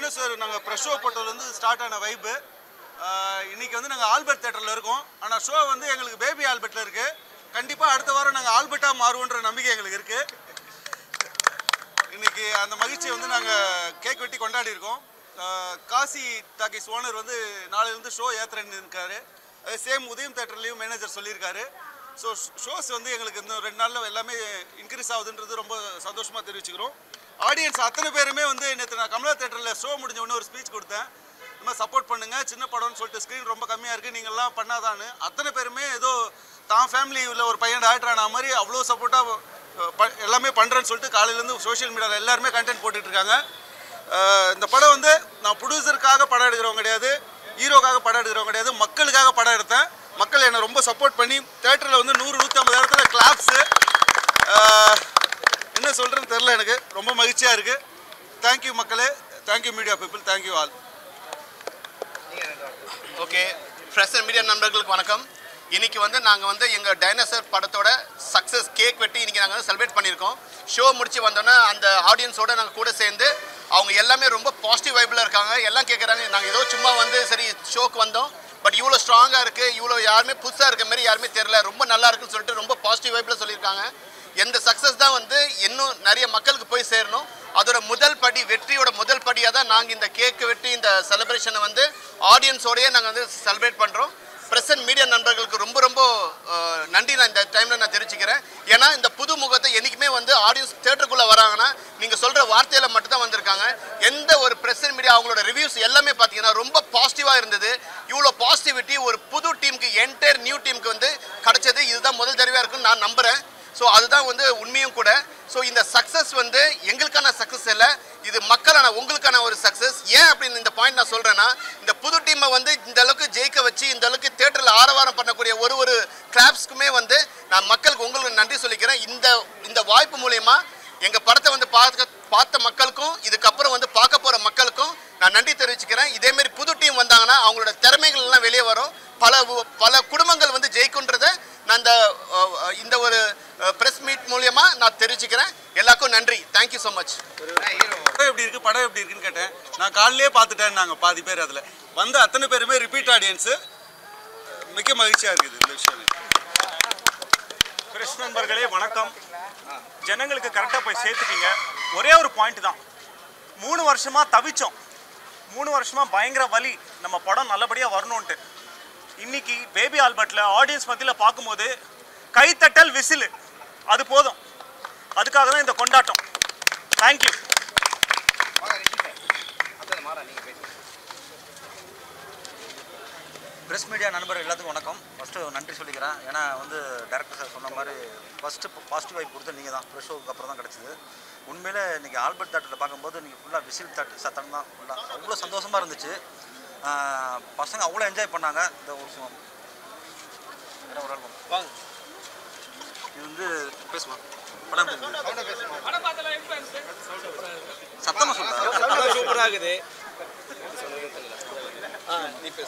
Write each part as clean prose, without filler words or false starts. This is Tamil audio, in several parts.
டைனோசர் நாங்கள் ப்ரெஷ் ஷோ போட்டதுலேருந்து ஸ்டார்ட் ஆன வைப்பு. இன்றைக்கி வந்து நாங்கள் ஆல்பர்ட் தேட்டரில் இருக்கோம். ஆனால் ஷோ வந்து எங்களுக்கு பேபி ஆல்பர்ட்டில் இருக்குது. கண்டிப்பாக அடுத்த வாரம் நாங்கள் ஆல்பர்ட்டாக மாறுவோன்ற நம்பிக்கை எங்களுக்கு இருக்குது. இன்றைக்கி அந்த மகிழ்ச்சியை வந்து நாங்கள் கேக் வெட்டி கொண்டாடி இருக்கோம். காசி டாக்கிஸ் ஓனர் வந்து நாளையிலேருந்து ஷோ ஏற்றுறேன்னு இருக்காரு. அதே சேம் உதயம் தேட்டர்லேயும் மேனேஜர் சொல்லியிருக்காரு. ஸோ ஷோஸ் வந்து எங்களுக்கு இன்னும் 2 நாளில் எல்லாமே இன்க்ரீஸ் ஆகுதுன்றது ரொம்ப சந்தோஷமாக தெரிவிச்சுக்கிறோம். ஆடியன்ஸ் அத்தனை பேருமே வந்து நேற்று நான் கமலா தேட்டரில் ஷோ முடிஞ்ச உடனே ஒரு ஸ்பீச் கொடுத்தேன். இந்த மாதிரி சப்போர்ட் பண்ணுங்கள், சின்ன படம்னு சொல்லிட்டு ஸ்க்ரீன் ரொம்ப கம்மியாக இருக்குது, நீங்கள்லாம் பண்ணாதான்னு. அத்தனை பேருமே ஏதோ தான் ஃபேமிலியில் ஒரு பையன் ஆக்டர் ஆன மாதிரி அவ்வளோ சப்போர்ட்டாக எல்லாமே பண்ணுறேன்னு சொல்லிட்டு காலையிலேருந்து சோஷியல் மீடியாவில் எல்லாருமே கண்டென்ட் போட்டுட்ருக்காங்க. இந்த படம் வந்து நான் ப்ரொடியூசருக்காக படம் எடுக்கிறவங்க கிடையாது, ஹீரோக்காக படம் எடுக்கிறவங்க கிடையாது, மக்களுக்காக படம் எடுத்தேன். மக்கள் என்னை ரொம்ப சப்போர்ட் பண்ணி தேட்டரில் வந்து 100-150 இடத்துல கிளாப்ஸு. என்ன சொல்கிறேன்னு தெரில, எனக்கு ரொம்ப மகிழ்ச்சியாக இருக்குது. தேங்க்யூ மக்களே, thank you media people, thank you all. Okay, fresh media நண்பர்களுக்கு வணக்கம். இன்றைக்கி வந்து நாங்கள் வந்து எங்கள் டைனோசர் படத்தோட சக்ஸஸ் கேக் வெட்டி இன்றைக்கி நாங்கள் வந்து செலிப்ரேட் பண்ணியிருக்கோம். ஷோ முடிச்சு வந்தோன்னே அந்த ஆடியன்ஸோடு நாங்கள் கூட சேர்ந்து அவங்க எல்லாமே ரொம்ப பாசிட்டிவ் வைப்பில் இருக்காங்க. எல்லாம் கேட்குறாங்க, நாங்கள் ஏதோ சும்மா வந்து சரி ஷோக்கு வந்தோம், பட் இவ்வளோ ஸ்ட்ராங்காக இருக்குது, இவ்வளோ யாருமே புதுசாக இருக்க மாதிரி யாருமே தெரில, ரொம்ப நல்லா இருக்குன்னு சொல்லிட்டு ரொம்ப பாசிட்டிவ் வைப்பில் சொல்லியிருக்காங்க. எந்த சக்ஸஸ் தான் வந்து இன்னும் நிறைய மக்களுக்கு போய் சேரணும். அதோட முதல் படி, வெற்றியோட முதல் படியாக தான் நாங்கள் இந்த கேக்கு வெட்டி இந்த செலிப்ரேஷனை வந்து ஆடியன்ஸோடையே நாங்கள் வந்து செலிப்ரேட் பண்ணுறோம். பிரசன்ட் மீடியா நண்பர்களுக்கு ரொம்ப ரொம்ப நன்றி நான் இந்த டைமில் நான் தெரிவிச்சுக்கிறேன். ஏன்னா இந்த புது முகத்தை என்றைக்குமே வந்து ஆடியன்ஸ் தேட்டருக்குள்ளே வராங்கன்னா நீங்கள் சொல்கிற வார்த்தையில் மட்டும்தான் வந்திருக்காங்க. எந்த ஒரு பிரசன்ட் மீடியா அவங்களோட ரிவ்யூஸ் எல்லாமே பார்த்தீங்கன்னா ரொம்ப பாசிட்டிவாக இருந்தது. இவ்வளோ பாசிட்டிவிட்டி ஒரு புது டீமுக்கு, என்டையர் நியூ டீமுக்கு வந்து கிடச்சது இதுதான் முதல் தடவையாக இருக்குன்னு நான் நம்புகிறேன். ஸோ அதுதான் வந்து உண்மையும் கூட. ஸோ இந்த சக்ஸஸ் வந்து எங்களுக்கான சக்ஸஸ் இல்லை, இது மக்களான உங்களுக்கான ஒரு சக்ஸஸ். ஏன் அப்படின்னு இந்த பாயிண்ட் நான் சொல்கிறேன்னா, இந்த புது டீமை வந்து இந்த அளவுக்கு ஜெயிக்க வச்சு இந்த அளவுக்கு தேட்டரில் ஆரவாரம் பண்ணக்கூடிய ஒரு கிளாப்ஸ்க்குமே வந்து நான் மக்களுக்கு உங்களுக்கு நன்றி சொல்லிக்கிறேன். இந்த வாய்ப்பு மூலயமா எங்கள் படத்தை வந்து பார்த்த மக்களுக்கும் இதுக்கப்புறம் வந்து பார்க்க போகிற மக்களுக்கும் நான் நன்றி தெரிவிச்சுக்கிறேன். இதேமாரி புது டீம் வந்தாங்கன்னா அவங்களோட திறமைகள் எல்லாம் வெளியே வரும், பல குடும்பங்கள் வந்து ஜெயிக்குன்றதை நான் இந்த ஒரு ப்ரெஸ் மீட் மூலமா நான் தெரிவிச்சுக்கிறேன். எல்லாருக்கும் நன்றி, தேங்க்யூ ஸோ மச். படம் எப்படி இருக்குது, படம் எப்படி இருக்குன்னு கேட்டேன். நான் காலையிலே பார்த்துட்டேன். நாங்கள் பாதி பேர் அதில் வந்து அத்தனை பேருமே ரிப்பீட் ஆடியன்ஸு. மிக மகிழ்ச்சியாக இருக்குது இந்த விஷயம். பிரஸ் நண்பர்களே வணக்கம். ஜனங்களுக்கு கரெக்டாக போய் சேர்த்துட்டீங்க. ஒரே ஒரு பாயிண்ட் தான், 3 வருஷமாக தவிச்சோம், 3 வருஷமாக பயங்கர வலி, நம்ம படம் நல்லபடியாக வரணுன்ட்டு. இன்னைக்கு பேபி ஆல்பர்ட்டில் ஆடியன்ஸ் மத்தியில் பார்க்கும்போது கைத்தட்டல், விசில், அது போதும். அதுக்காக தான் இந்த கொண்டாட்டம். தேங்க்யூ. ப்ரெஸ் மீடியா நண்பர்கள் எல்லாத்துக்கும் வணக்கம். ஃபஸ்ட்டு நன்றி சொல்லிக்கிறேன். ஏன்னா வந்து டேரக்டர் சார் சொன்ன மாதிரி ஃபஸ்ட்டு பாசிட்டிவ் வைப் கொடுத்து நீங்கள் தான் ப்ரெஷ் ஷோவுக்கு அப்புறம் தான் கிடச்சிது. உண்மையிலே இன்றைக்கி ஆல்பர்ட் தேட்டரில் பார்க்கும்போது நீங்கள் ஃபுல்லாக விசில் சத்தம் தான், ஃபுல்லாக அவ்வளோ சந்தோஷமாக இருந்துச்சு. பசங்க அவ்வளோ என்ஜாய் பண்ணாங்க. இந்த ஒரு ஆல்பம் வாங்க, இது வந்து பேசுமா படம் சத்தமாக சொல்லுங்கள், சூப்பராக இருக்குது. நீ பேசு.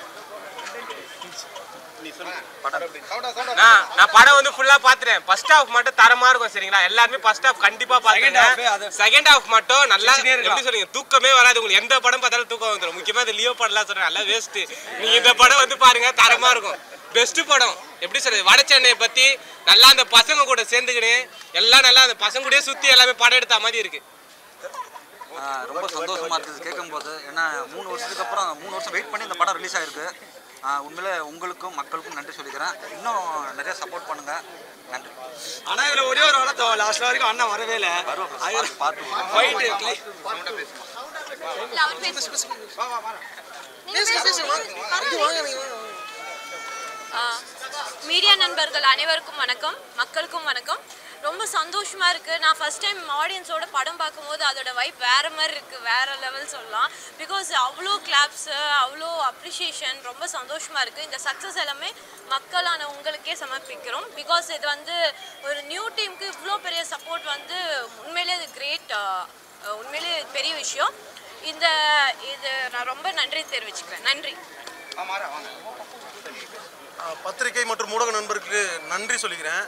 நான் படம் வந்து ஃபுல்லா பாத்துறேன். ஃபர்ஸ்ட் ஹாஃப் மட்டும் தரமா இருக்கும், சரிங்களா? எல்லாருமே ஃபர்ஸ்ட் ஹாஃப் கண்டிப்பா பாருங்க. செகண்ட் ஹாஃப் மட்டும் நல்லா, எப்படி சொல்றீங்க, தூக்கமே வராது உங்களுக்கு. எந்த படம் பார்த்தாலும் தூக்கம் வந்துடும். முக்கியமா இந்த லியோ படம்லாம் சொல்றேன், நல்லா வேஸ்ட். நீங்க இந்த படம் வந்து பாருங்க, தரமா இருக்கும். பெஸ்ட் படம். எப்படி சொல்றது, வட சென்னையை பத்தி நல்லா அந்த பசங்க கூட சேர்ந்துக்கினு எல்லாம் நல்லா அந்த பசங்க கூட சுத்தி எல்லாமே படம் எடுத்த மாதிரி இருக்கு. ரொம்ப சந்தோஷமாக இருக்குது கேட்கும்போது. ஏன்னா 3 வருஷத்துக்கு அப்புறம் 3 வருஷம் வெயிட் பண்ணி இந்த படம் ரிலீஸ் ஆகிருக்கு. உண்மையிலே உங்களுக்கும் மக்களுக்கும் நன்றி சொல்லிக்கிறேன். இன்னும் நிறைய சப்போர்ட் பண்ணுங்கள். நன்றி. ஆனால் இதில் ஒரே ஒரு வளர்த்தோம், லாஸ்ட் வரைக்கும் அண்ணன் வரவே இல்லை. பார்த்து மீடியா நண்பர்கள் அனைவருக்கும் வணக்கம், மக்களுக்கும் வணக்கம். ரொம்ப சந்தோஷமாக இருக்குது. நான் ஃபஸ்ட் டைம் ஆடியன்ஸோட படம் பார்க்கும்போது அதோட வைப் வேறு மாதிரி இருக்குது, வேறு லெவல் சொல்லலாம். பிகாஸ் அவ்வளோ கிளாப்ஸு, அவ்வளோ அப்ரிஷியேஷன், ரொம்ப சந்தோஷமாக இருக்குது. இந்த சக்ஸஸ் எல்லாமே மக்களான உங்களுக்கே சமர்ப்பிக்கிறோம். பிகாஸ் இது வந்து ஒரு நியூ டீமுக்கு இவ்வளோ பெரிய சப்போர்ட் வந்து உண்மையிலே இது கிரேட், உண்மையிலே பெரிய விஷயம். இது நான் ரொம்ப நன்றி தெரிவிச்சுக்கிறேன். நன்றி. பத்திரிகை மற்றும் ஊடக நண்பருக்கு நன்றி சொல்லிக்கிறேன்.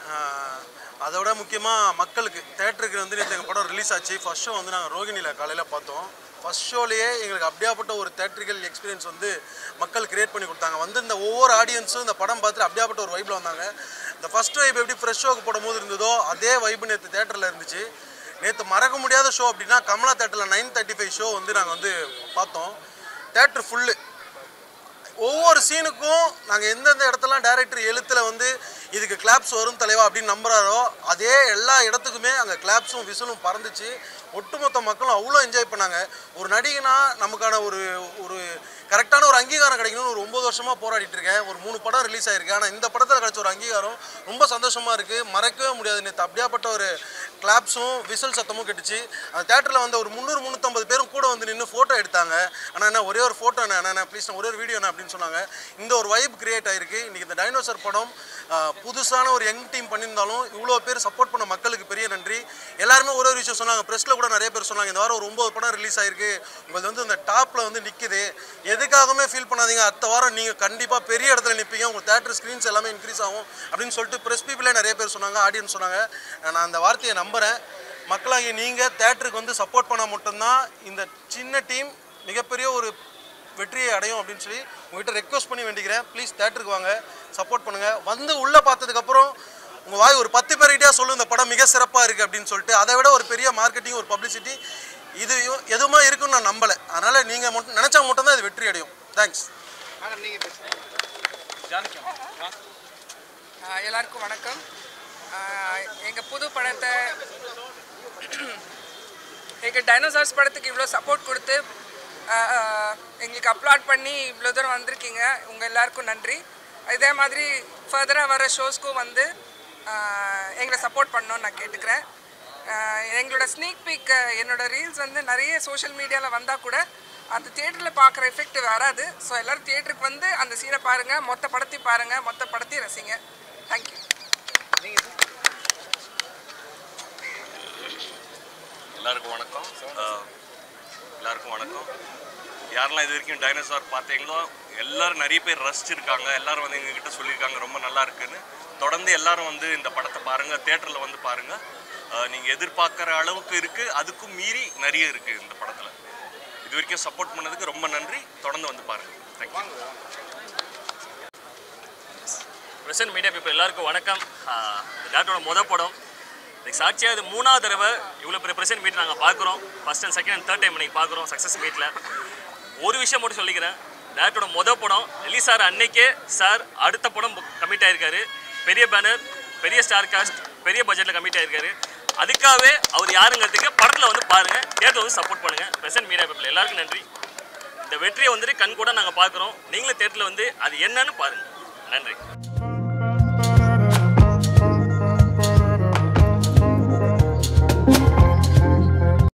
அதோட முக்கியமாக மக்களுக்கு தேட்டருக்கு வந்து நேற்று எங்கள் படம் ரிலீஸ் ஆச்சு. ஃபர்ஸ்ட் ஷோ வந்து நாங்கள் ரோகிணியில் காலையில் பார்த்தோம். ஃபர்ஸ்ட் ஷோலேயே எங்களுக்கு அப்படியாப்பட்ட ஒரு தேட்ரிக்கல் எக்ஸ்பீரியன்ஸ் வந்து மக்கள் கிரியேட் பண்ணி கொடுத்தாங்க. வந்து இந்த ஒவ்வொரு ஆடியன்ஸும் இந்த படம் பார்த்துட்டு அப்படியாப்பட்ட ஒரு வைப்பில் வந்தாங்க. இந்த ஃபர்ஸ்ட் வைப் எப்படி ஃப்ரெஷ் ஷோக்கு போடும்போது இருந்ததோ அதே வைப்பு நேற்று தேட்டரில் இருந்துச்சு. நேற்று மறக்க முடியாத ஷோ அப்படின்னா கமலா தேட்டரில் 9:35 ஷோ வந்து நாங்கள் வந்து பார்த்தோம். Theatre full. ஒவ்வொரு சீனுக்கும் நாங்கள் எந்தெந்த இடத்துலாம் டைரக்டர் எழுத்தில் வந்து இதுக்கு கிளாப்ஸ் வரும் தலைவா அப்படின்னு நம்புறாரோ அதே எல்லா இடத்துக்குமே அங்கே கிளாப்ஸும் விசிலும் பறந்துச்சு. ஒட்டுமொத்த மக்களும் அவ்வளோ என்ஜாய் பண்ணாங்க. ஒரு நடிகனா நமக்கான ஒரு கரெக்டான ஒரு அங்கீகாரம் கிடைக்கணும்னு ஒரு 9 வருஷமாக போராடிட்டு இருக்கேன். ஒரு 3 படம் ரிலீஸ் ஆயிருக்கு. ஆனால் இந்த படத்தில் கிடைச்ச ஒரு அங்கீகாரம் ரொம்ப சந்தோஷமாக இருக்குது. மறக்கவே முடியாது. நேற்று அப்படியாப்பட்ட ஒரு கிளாப்ஸும் விசில் சத்தமும் கெட்டுச்சு. அந்த தேட்டரில் வந்து ஒரு 300-350 பேரும் கூட வந்து நின்று ஃபோட்டோ எடுத்தாங்க. ஆனால் என்ன ஒரே ஒரு ஃபோட்டோ என்ன ப்ளீஸ் ஒரே ஒரு வீடியோ என்ன அப்படின்னு சொன்னாங்க. இந்த ஒரு வைப் கிரியேட் ஆகிருக்கு. இன்றைக்கி இந்த டைனோசர் படம் புதுசான ஒரு யங் டீம் பண்ணியிருந்தாலும் இவ்வளோ பேர் சப்போர்ட் பண்ண மக்களுக்கு பெரிய நன்றி. எல்லாருமே ஒரு விஷயம் சொன்னாங்க. ப்ரெஸ்ஸில் கூட நிறைய பேர் சொன்னாங்க இந்த வாரம் ஒரு 9 படம் ரிலீஸ் ஆகிருக்கு, உங்களுக்கு வந்து இந்த டாப்பில் வந்து நிற்குது, எதுக்காகவுமே ஃபீல் பண்ணாதீங்க, அடுத்த வாரம் நீங்கள் கண்டிப்பாக பெரிய இடத்துல நிற்பீங்க, உங்கள் தேட்டர் ஸ்க்ரீன்ஸ் எல்லாமே இன்க்ரீஸ் ஆகும் அப்படின்னு சொல்லிட்டு ப்ரெஸ் பீப்புளே நிறைய பேர் சொன்னாங்க, ஆடியன்ஸ் சொன்னாங்க. நான் அந்த வார்த்தையை நம்புகிறேன். மக்களாகி நீங்கள் தேட்டருக்கு வந்து சப்போர்ட் பண்ணால் மட்டும்தான் இந்த சின்ன டீம் மிகப்பெரிய ஒரு வெற்றியை அடையும் அப்படின்னு சொல்லி உங்கள்கிட்ட ரெக்வஸ்ட் பண்ணி வேண்டிக்கிறேன். ப்ளீஸ் தேட்டருக்கு வாங்க, சப்போர்ட் பண்ணுங்கள். வந்து உள்ளே பார்த்ததுக்கப்புறம் உங்கள் வாய் ஒரு 10 பேர்கிட்டயா சொல்லும் இந்த படம் மிக சிறப்பாக இருக்குது அப்படின்னு சொல்லிட்டு. அதை விட ஒரு பெரிய மார்க்கெட்டிங் ஒரு பப்ளிசிட்டி இது எதுவுமே இருக்குன்னு நான் நம்பலை. அதனால் நீங்கள் மட்டும் நினச்சா மட்டும்தான் இது வெற்றி அடையும். தேங்க்ஸ். எல்லாருக்கும் வணக்கம். எங்கள் புது படத்தை எங்கள் டைனோசார்ஸ் படத்துக்கு இவ்வளோ சப்போர்ட் கொடுத்து எங்களுக்கு அப்லோட் பண்ணி இவ்வளோ தூரம் வந்திருக்கீங்க. உங்கள் எல்லாருக்கும் நன்றி. இதே மாதிரி ஃபர்தராக வர ஷோஸ்க்கும் வந்து எங்களை சப்போர்ட் பண்ணணும்னு நான் கேட்டுக்கிறேன். எங்களோட ஸ்னீக் பீக் என்னோட ரீல்ஸ் வந்து நிறைய சோஷியல் மீடியாவில் வந்தால் கூட அந்த தியேட்டரில் பார்க்குற எஃபெக்ட் வராது. ஸோ எல்லோரும் தியேட்டருக்கு வந்து அந்த சீனை பாருங்கள், மொத்த படத்தையும் பாருங்கள், மொத்த படத்தையும் ரசிங்க. தேங்க்யூ. எல்லாருக்கும் வணக்கம். யாரெல்லாம் இது வரைக்கும் டைனோசார் பார்த்தீங்களோ எல்லோரும் நிறைய பேர் ரசிச்சிருக்காங்க. எல்லோரும் வந்து எங்ககிட்ட சொல்லியிருக்காங்க ரொம்ப நல்லா இருக்குன்னு. தொடர்ந்து எல்லோரும் வந்து இந்த படத்தை பாருங்கள், தேட்டரில் வந்து பாருங்கள். நீங்கள் எதிர்பார்க்குற அளவுக்கு இருக்குது, அதுக்கும் மீறி நிறைய இருக்குது இந்த படத்தில். இது வரைக்கும் சப்போர்ட் பண்ணதுக்கு ரொம்ப நன்றி. தொடர்ந்து வந்து பாருங்கள். தேங்க்யூ. பிரசன்ட் மீடியா பீப்புள் எல்லாருக்கும் வணக்கம். டேரக்டரோட மொதல் படம் இதுக்கு சாட்சியாக இது 3வது தடவை இவ்வளோ பெரிய பிரசன்ட் மீட் நாங்கள் பார்க்குறோம். First and second and third time நீங்கள் பார்க்குறோம் சக்ஸஸ் மீட்டில். ஒரு விஷயம் மட்டும் சொல்லிக்கிறேன், டேரக்டரோட மொதல் படம் ரிலீஸ் ஆகிற அன்னைக்கே சார் அடுத்த படம் கமிட் ஆகிருக்காரு. பெரிய பேனர், பெரிய ஸ்டார் காஸ்ட், பெரிய பட்ஜெட்டில் கமிட் ஆகிருக்காரு. அதுக்காகவே அவர் யாருங்கிறதுக்கு படத்தில் வந்து பாருங்கள், தேட்டரில் வந்து சப்போர்ட் பண்ணுங்கள். பிரசன்ட் மீடியா பீப்புள் எல்லாருக்கும் நன்றி. இந்த வெற்றியை வந்துட்டு கண் கூட நாங்கள் பார்க்குறோம். நீங்களும் தேட்டரில் வந்து அது என்னன்னு பாருங்கள். நன்றி.